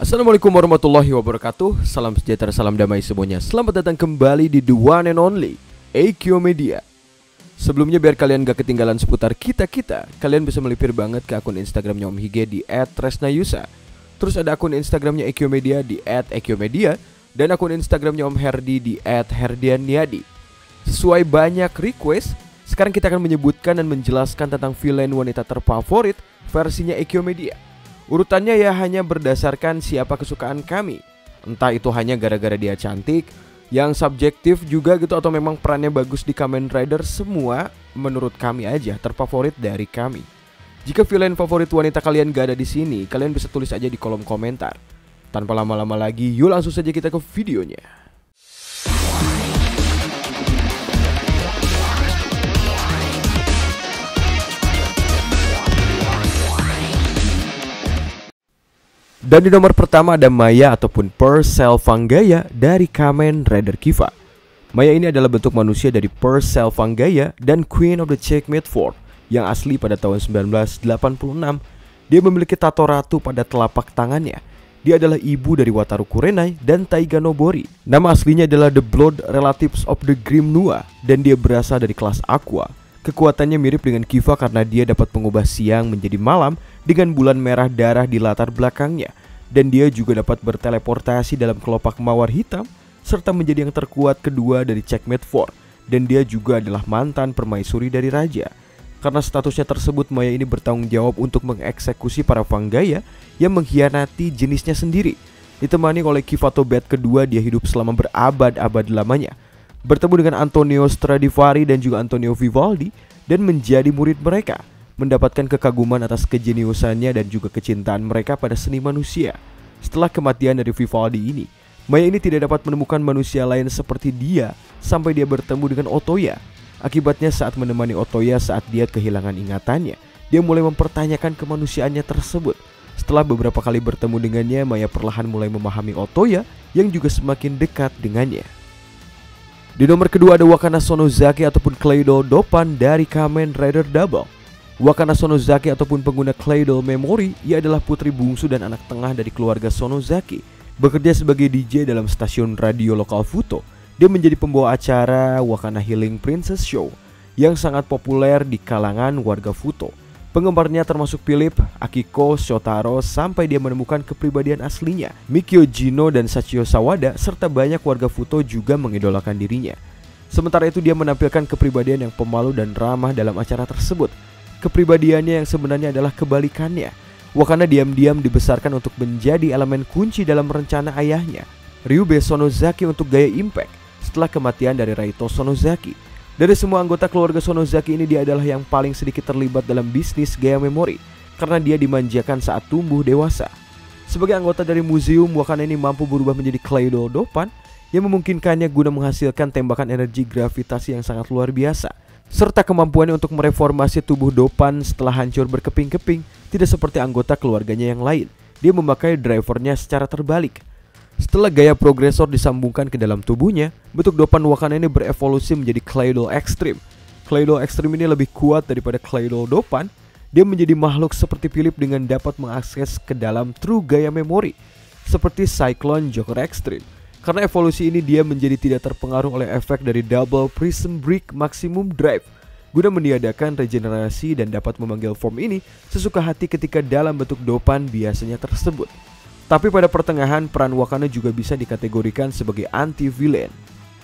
Assalamualaikum warahmatullahi wabarakatuh. Salam sejahtera, salam damai semuanya. Selamat datang kembali di The One and Only AQ Media. Sebelumnya biar kalian gak ketinggalan seputar kita-kita, kalian bisa melipir banget ke akun Instagramnya Om Hige di @tresnayusa. Terus ada akun Instagramnya AQ Media di @AQmedia. Dan akun Instagramnya Om Herdi di @herdianyadi. Sesuai banyak request, sekarang kita akan menyebutkan dan menjelaskan tentang villain wanita terfavorit versinya AQ Media. Urutannya ya hanya berdasarkan siapa kesukaan kami. Entah itu hanya gara-gara dia cantik, yang subjektif juga gitu, atau memang perannya bagus di Kamen Rider. Semua menurut kami aja terfavorit dari kami. Jika villain favorit wanita kalian gak ada di sini, kalian bisa tulis aja di kolom komentar. Tanpa lama-lama lagi, yuk langsung saja kita ke videonya. Dan di nomor pertama ada Maya ataupun Perselfangaya dari Kamen Rider Kiva. Maya ini adalah bentuk manusia dari Perselfangaya dan Queen of the Checkmate 4 yang asli pada tahun 1986. Dia memiliki tato ratu pada telapak tangannya. Dia adalah ibu dari Wataru Kurenai dan Taiga Nobori. Nama aslinya adalah The Blood Relatives of the Grim Nua dan dia berasal dari kelas Aqua. Kekuatannya mirip dengan Kiva karena dia dapat mengubah siang menjadi malam dengan bulan merah darah di latar belakangnya. Dan dia juga dapat berteleportasi dalam kelopak mawar hitam serta menjadi yang terkuat kedua dari Checkmate 4. Dan dia juga adalah mantan permaisuri dari raja. Karena statusnya tersebut, Maya ini bertanggung jawab untuk mengeksekusi para Fangaya yang mengkhianati jenisnya sendiri. Ditemani oleh Kivato Bat kedua, dia hidup selama berabad-abad lamanya, bertemu dengan Antonio Stradivari dan juga Antonio Vivaldi, dan menjadi murid mereka, mendapatkan kekaguman atas kejeniusannya dan juga kecintaan mereka pada seni manusia. Setelah kematian dari Vivaldi ini, Maya ini tidak dapat menemukan manusia lain seperti dia sampai dia bertemu dengan Otoya. Akibatnya saat menemani Otoya saat dia kehilangan ingatannya, dia mulai mempertanyakan kemanusiaannya tersebut. Setelah beberapa kali bertemu dengannya, Maya perlahan mulai memahami Otoya yang juga semakin dekat dengannya. Di nomor kedua ada Wakana Sonozaki ataupun Claydol Dopan dari Kamen Rider Double. Wakana Sonozaki ataupun pengguna Claydol Memory, ia adalah putri bungsu dan anak tengah dari keluarga Sonozaki. Bekerja sebagai DJ dalam stasiun radio lokal Futo, dia menjadi pembawa acara Wakana Healing Princess Show yang sangat populer di kalangan warga Futo. Penggemarnya termasuk Philip, Akiko, Shotaro, sampai dia menemukan kepribadian aslinya. Mikio Jino dan Sachio Sawada serta banyak warga Futo juga mengidolakan dirinya. Sementara itu dia menampilkan kepribadian yang pemalu dan ramah dalam acara tersebut. Kepribadiannya yang sebenarnya adalah kebalikannya. Wakana diam-diam dibesarkan untuk menjadi elemen kunci dalam rencana ayahnya, Ryube Sonozaki, untuk gaya impact setelah kematian dari Raito Sonozaki. Dari semua anggota keluarga Sonozaki ini, dia adalah yang paling sedikit terlibat dalam bisnis gaya memori karena dia dimanjakan saat tumbuh dewasa. Sebagai anggota dari museum, Wakana ini mampu berubah menjadi Claydol Dopan yang memungkinkannya guna menghasilkan tembakan energi gravitasi yang sangat luar biasa, serta kemampuannya untuk mereformasi tubuh Dopan setelah hancur berkeping-keping. Tidak seperti anggota keluarganya yang lain, dia memakai drivernya secara terbalik. Setelah gaya progresor disambungkan ke dalam tubuhnya, bentuk Dopan Wakana ini berevolusi menjadi Claydol Extreme. Claydol Extreme ini lebih kuat daripada Claydol Dopan. Dia menjadi makhluk seperti Philip dengan dapat mengakses ke dalam true gaya memori seperti Cyclone Joker Extreme. Karena evolusi ini, dia menjadi tidak terpengaruh oleh efek dari Double Prism Brick Maximum Drive guna meniadakan regenerasi dan dapat memanggil form ini sesuka hati ketika dalam bentuk Dopan biasanya tersebut. Tapi pada pertengahan, peran Wakana juga bisa dikategorikan sebagai anti-villain.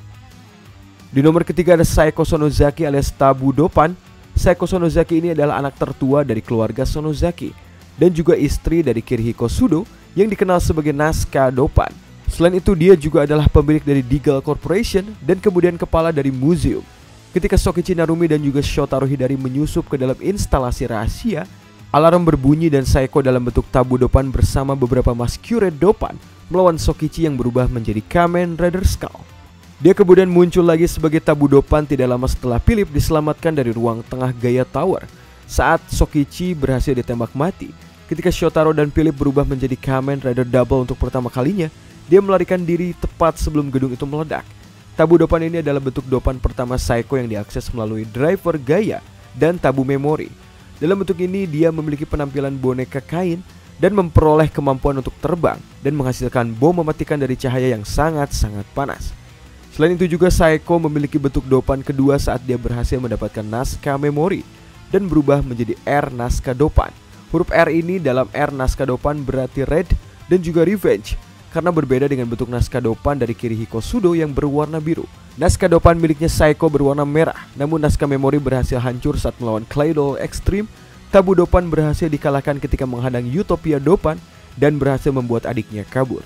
Di nomor ketiga ada Saeko Sonozaki alias Tabu Dopan. Saeko Sonozaki ini adalah anak tertua dari keluarga Sonozaki dan juga istri dari Kirihiko Sudo yang dikenal sebagai Naska Dopan. Selain itu, dia juga adalah pemilik dari Deagle Corporation dan kemudian kepala dari museum. Ketika Sokichi Narumi dan juga Shotaro Hidari menyusup ke dalam instalasi rahasia, alarm berbunyi dan Saeko dalam bentuk Tabu Dopan bersama beberapa Masquerade Dopan melawan Sokichi yang berubah menjadi Kamen Rider Skull. Dia kemudian muncul lagi sebagai Tabu Dopan tidak lama setelah Philip diselamatkan dari ruang tengah Gaia Tower saat Sokichi berhasil ditembak mati. Ketika Shotaro dan Philip berubah menjadi Kamen Rider Double untuk pertama kalinya, dia melarikan diri tepat sebelum gedung itu meledak. Tabu Dopan ini adalah bentuk Dopan pertama Saeko yang diakses melalui driver Gaia dan Tabu Memory. Dalam bentuk ini, dia memiliki penampilan boneka kain dan memperoleh kemampuan untuk terbang dan menghasilkan bom mematikan dari cahaya yang sangat-sangat panas. Selain itu juga Saeko memiliki bentuk dopan kedua saat dia berhasil mendapatkan naskah memori dan berubah menjadi R naskah dopan. Huruf R ini dalam R naskah dopan berarti red dan juga revenge, karena berbeda dengan bentuk naskah dopan dari Kirihiko Sudo yang berwarna biru. Naskah dopan miliknya Saeko berwarna merah, namun naskah memori berhasil hancur saat melawan Claydol Extreme. Tabu dopan berhasil dikalahkan ketika menghadang Utopia dopan dan berhasil membuat adiknya kabur.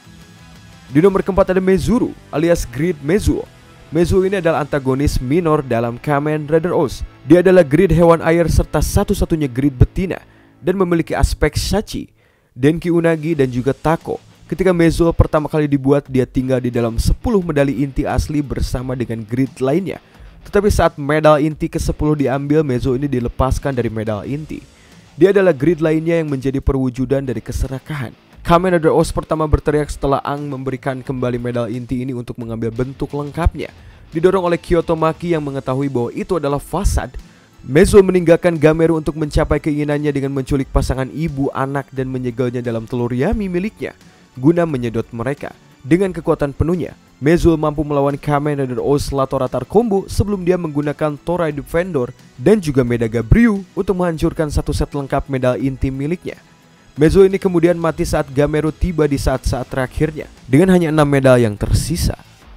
Di nomor keempat ada Mezuru alias Grid Mezuo. Mezuo ini adalah antagonis minor dalam Kamen Rider Oz. Dia adalah grid hewan air serta satu-satunya grid betina dan memiliki aspek Shachi, Denki Unagi dan juga Tako. Ketika Mezuo pertama kali dibuat, dia tinggal di dalam 10 medali inti asli bersama dengan grid lainnya. Tetapi saat medal inti ke-10 diambil, Mezuo ini dilepaskan dari medal inti. Dia adalah grid lainnya yang menjadi perwujudan dari keserakahan. Kamen Rider Oz pertama berteriak setelah Aang memberikan kembali medal inti ini untuk mengambil bentuk lengkapnya. Didorong oleh Kyoto Maki yang mengetahui bahwa itu adalah fasad, Mezuo meninggalkan Gameru untuk mencapai keinginannya dengan menculik pasangan ibu, anak dan menyegelnya dalam telur yami miliknya guna menyedot mereka. Dengan kekuatan penuhnya, Mezuo mampu melawan Kamen Rider Oz Latora Combo sebelum dia menggunakan Torai Defender dan juga Medaga Bryu untuk menghancurkan satu set lengkap medal inti miliknya. Mezuo ini kemudian mati saat Gameru tiba di saat-saat terakhirnya dengan hanya 6 medal yang tersisa.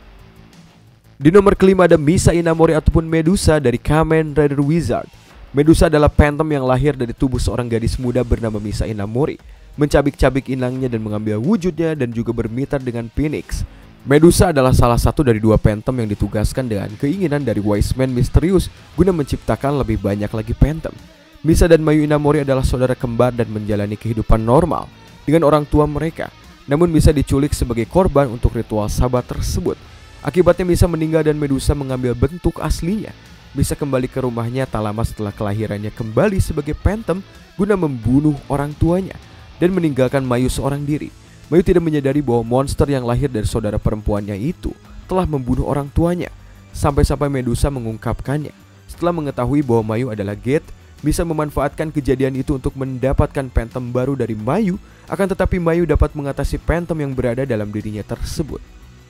Di nomor kelima ada Misa Inamori ataupun Medusa dari Kamen Rider Wizard. Medusa adalah phantom yang lahir dari tubuh seorang gadis muda bernama Misa Inamori, mencabik-cabik inangnya dan mengambil wujudnya dan juga bermitra dengan Phoenix. Medusa adalah salah satu dari 2 phantom yang ditugaskan dengan keinginan dari Wise Man misterius guna menciptakan lebih banyak lagi phantom. Misa dan Mayu Inamori adalah saudara kembar dan menjalani kehidupan normal dengan orang tua mereka. Namun Misa diculik sebagai korban untuk ritual sabat tersebut. Akibatnya Misa meninggal dan Medusa mengambil bentuk aslinya. Misa kembali ke rumahnya tak lama setelah kelahirannya kembali sebagai phantom guna membunuh orang tuanya dan meninggalkan Mayu seorang diri. Mayu tidak menyadari bahwa monster yang lahir dari saudara perempuannya itu telah membunuh orang tuanya. Sampai-sampai Medusa mengungkapkannya. Setelah mengetahui bahwa Mayu adalah Gate, Misa memanfaatkan kejadian itu untuk mendapatkan phantom baru dari Mayu. Akan tetapi Mayu dapat mengatasi phantom yang berada dalam dirinya tersebut.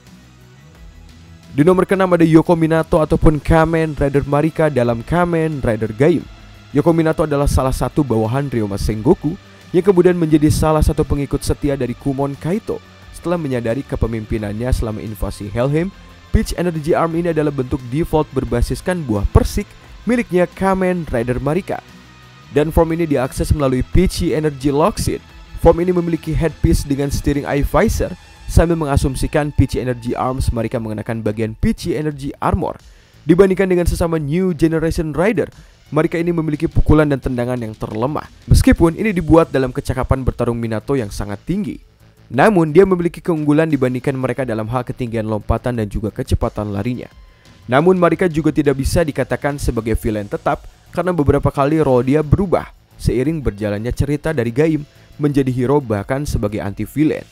Di nomor ke-6 ada Yoko Minato ataupun Kamen Rider Marika dalam Kamen Rider Gaim. Yoko Minato adalah salah satu bawahan Ryoma Sengoku yang kemudian menjadi salah satu pengikut setia dari Kumon Kaito. Setelah menyadari kepemimpinannya selama invasi Helheim, Peach Energy Arm ini adalah bentuk default berbasiskan buah persik miliknya Kamen Rider Marika. Dan form ini diakses melalui Peachy Energy Lockseed. Form ini memiliki headpiece dengan steering eye visor. Sambil mengasumsikan Peachy Energy Arms, mereka mengenakan bagian Peachy Energy Armor. Dibandingkan dengan sesama New Generation Rider, mereka ini memiliki pukulan dan tendangan yang terlemah. Meskipun ini dibuat dalam kecakapan bertarung Minato yang sangat tinggi, namun dia memiliki keunggulan dibandingkan mereka dalam hal ketinggian lompatan dan juga kecepatan larinya. Namun mereka juga tidak bisa dikatakan sebagai villain tetap karena beberapa kali role dia berubah seiring berjalannya cerita dari Gaim menjadi hero bahkan sebagai anti-villain.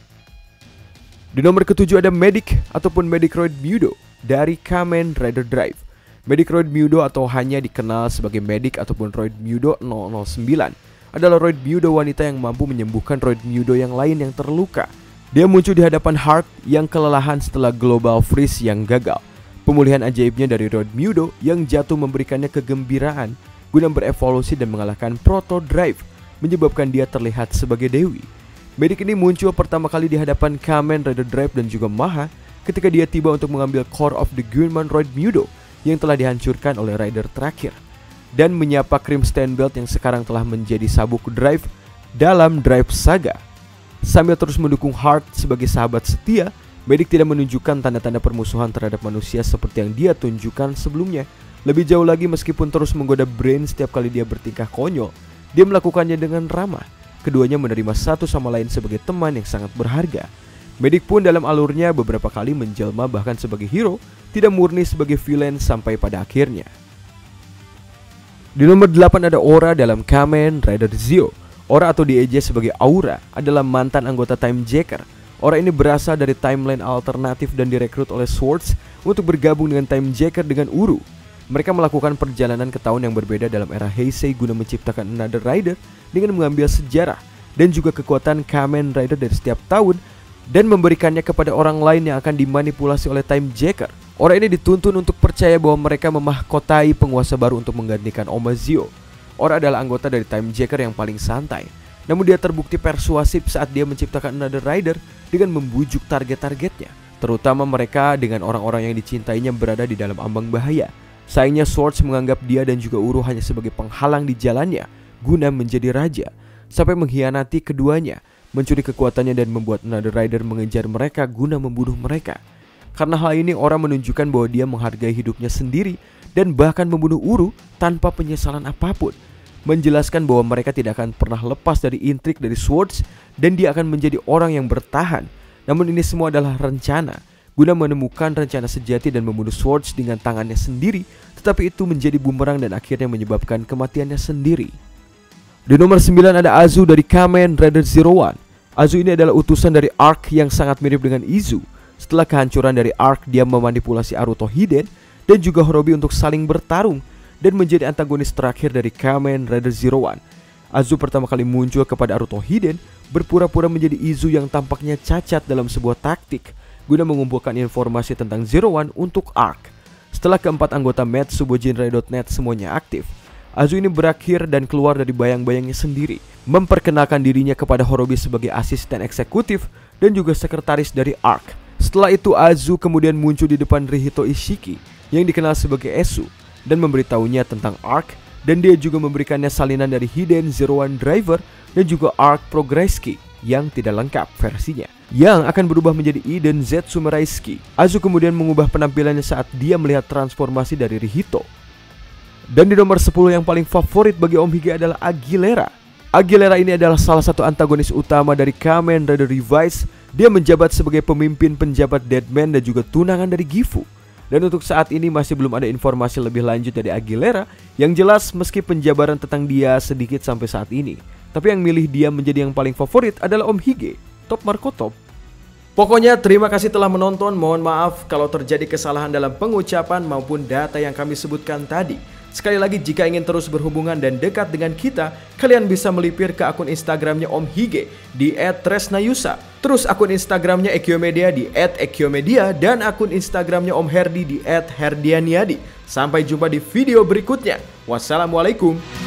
Di nomor ke-7 ada Medic ataupun Medicroid Mudo dari Kamen Rider Drive. Medicroid Mudo atau hanya dikenal sebagai Medic ataupun Roid Mudo 009 adalah Roid Mudo wanita yang mampu menyembuhkan Roid Mudo yang lain yang terluka. Dia muncul di hadapan Heart yang kelelahan setelah Global Freeze yang gagal. Pemulihan ajaibnya dari Roid Mudo yang jatuh memberikannya kegembiraan guna berevolusi dan mengalahkan Proto Drive, menyebabkan dia terlihat sebagai dewi. Medic ini muncul pertama kali di hadapan Kamen Rider Drive dan juga Maha ketika dia tiba untuk mengambil core of the Gunman Roid Mudo yang telah dihancurkan oleh Rider terakhir dan menyapa Crimson Belt yang sekarang telah menjadi sabuk Drive dalam Drive Saga. Sambil terus mendukung Heart sebagai sahabat setia, Medic tidak menunjukkan tanda-tanda permusuhan terhadap manusia seperti yang dia tunjukkan sebelumnya. Lebih jauh lagi, meskipun terus menggoda Brain setiap kali dia bertingkah konyol, dia melakukannya dengan ramah. Keduanya menerima satu sama lain sebagai teman yang sangat berharga. Medic pun dalam alurnya beberapa kali menjelma bahkan sebagai hero, tidak murni sebagai villain sampai pada akhirnya. Di nomor 8 ada Aura dalam Kamen Rider Zio. Aura atau dieja sebagai Aura adalah mantan anggota Time Jacker. Aura ini berasal dari timeline alternatif dan direkrut oleh Swords untuk bergabung dengan Time Jacker dengan Uru. Mereka melakukan perjalanan ke tahun yang berbeda dalam era Heisei guna menciptakan Another Rider dengan mengambil sejarah dan juga kekuatan Kamen Rider dari setiap tahun dan memberikannya kepada orang lain yang akan dimanipulasi oleh Time Jacker. Orang ini dituntun untuk percaya bahwa mereka memahkotai penguasa baru untuk menggantikan Oma Zio. Orang adalah anggota dari Time Jacker yang paling santai, namun dia terbukti persuasif saat dia menciptakan Another Rider dengan membujuk target-targetnya, terutama mereka dengan orang-orang yang dicintainya berada di dalam ambang bahaya. Sayangnya Swords menganggap dia dan juga Uro hanya sebagai penghalang di jalannya guna menjadi raja, sampai mengkhianati keduanya, mencuri kekuatannya dan membuat Another Rider mengejar mereka guna membunuh mereka. Karena hal ini orang menunjukkan bahwa dia menghargai hidupnya sendiri dan bahkan membunuh Uro tanpa penyesalan apapun, menjelaskan bahwa mereka tidak akan pernah lepas dari intrik dari Swords dan dia akan menjadi orang yang bertahan. Namun ini semua adalah rencana guna menemukan rencana sejati dan membunuh Swords dengan tangannya sendiri, tetapi itu menjadi bumerang dan akhirnya menyebabkan kematiannya sendiri. Di nomor 9 ada Azu dari Kamen Rider Zero One. Azu ini adalah utusan dari Arc yang sangat mirip dengan Izu. Setelah kehancuran dari Arc, dia memanipulasi Aruto Hiden dan juga Horobi untuk saling bertarung dan menjadi antagonis terakhir dari Kamen Rider Zero One. Azu pertama kali muncul kepada Aruto Hiden berpura-pura menjadi Izu yang tampaknya cacat dalam sebuah taktik guna mengumpulkan informasi tentang Zero One untuk Arc. Setelah keempat anggota Metsubojinrai.net semuanya aktif, Azu ini berakhir dan keluar dari bayang-bayangnya sendiri, memperkenalkan dirinya kepada Horobi sebagai asisten eksekutif dan juga sekretaris dari Arc. Setelah itu Azu kemudian muncul di depan Rihito Ishiki yang dikenal sebagai Esu dan memberitahunya tentang Arc, dan dia juga memberikannya salinan dari Hiden Zero One Driver dan juga Arc Progresski yang tidak lengkap versinya, yang akan berubah menjadi Iden Zetsumeraiski. Azu kemudian mengubah penampilannya saat dia melihat transformasi dari Rihito. Dan di nomor 10 yang paling favorit bagi Om Hige adalah Aguilera. Aguilera ini adalah salah satu antagonis utama dari Kamen Rider Revice. Dia menjabat sebagai pemimpin penjabat Deadman dan juga tunangan dari Gifu. Dan untuk saat ini masih belum ada informasi lebih lanjut dari Aguilera. Yang jelas meski penjabaran tentang dia sedikit sampai saat ini, tapi yang milih dia menjadi yang paling favorit adalah Om Hige, Top Marco Top. Pokoknya terima kasih telah menonton. Mohon maaf kalau terjadi kesalahan dalam pengucapan maupun data yang kami sebutkan tadi. Sekali lagi, jika ingin terus berhubungan dan dekat dengan kita, kalian bisa melipir ke akun Instagramnya Om Hige di @tresnayusa. Terus akun Instagramnya Ekiomedia di @ekiomedia dan akun Instagramnya Om Herdi di @herdianiadi. Sampai jumpa di video berikutnya. Wassalamualaikum.